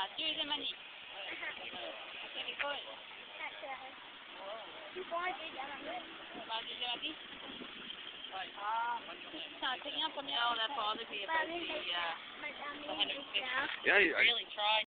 deuxième année. C'est l'école. La deuxième année? Ah, c'est enseignant en première. On a pas de Yeah, really tried.